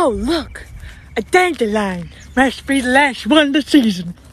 Oh, look! A dandelion. Must be the last one of the season.